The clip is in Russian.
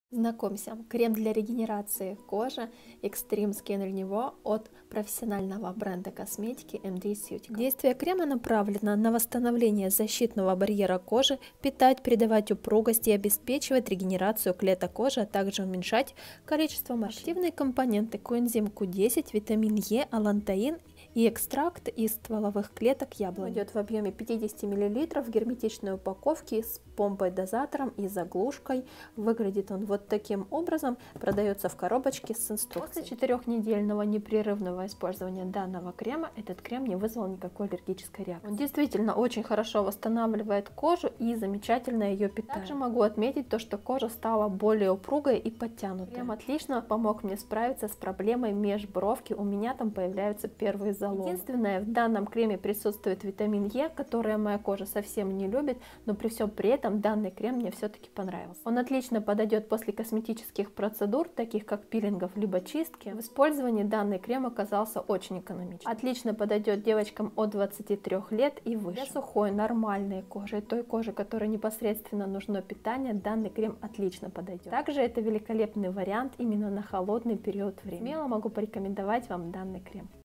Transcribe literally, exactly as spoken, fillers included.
Знакомься, крем для регенерации кожи Extreme Skin Renewal от профессионального бренда косметики эм ди Ceuticals. Действие крема направлено на восстановление защитного барьера кожи, питать, придавать упругость и обеспечивать регенерацию клеток кожи, а также уменьшать количество морщин. Активные компоненты: коэнзим ку десять, витамин Е, алантаин и экстракт из стволовых клеток яблони. Идет в объеме пятьдесят миллилитров в герметичной упаковке с помпой-дозатором и заглушкой. Выглядит он вот таким образом, продается в коробочке с инструкцией. После четырехнедельного непрерывного использования данного крема этот крем не вызвал никакой аллергической реакции. Он действительно очень хорошо восстанавливает кожу и замечательно ее питает. Также могу отметить то, что кожа стала более упругой и подтянутой. Крем отлично помог мне справиться с проблемой межбровки, у меня там появляются первые заломы. Единственное, в данном креме присутствует витамин Е, который моя кожа совсем не любит, но при всем при этом данный крем мне все-таки понравился. Он отлично подойдет после косметических процедур, таких как пилингов либо чистки. В использовании данный крем оказался очень экономичным. Отлично подойдет девочкам от двадцати трёх лет и выше. Для сухой, нормальной кожи, той кожи, которой непосредственно нужно питание, данный крем отлично подойдет. Также это великолепный вариант именно на холодный период времени. Смело могу порекомендовать вам данный крем.